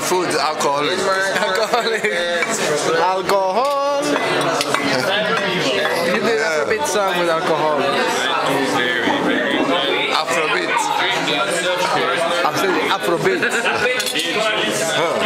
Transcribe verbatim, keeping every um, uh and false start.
food, alcoholic. Alcoholic. Alcohol. You did yeah. Afrobeat song with alcohol. Afrobeat. Absolutely, Afrobeat. Huh.